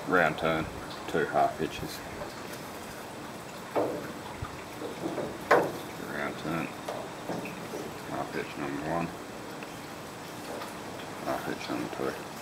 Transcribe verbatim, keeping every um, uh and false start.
round turn, two half hitches. Round turn, half hitch number one, half hitch number two.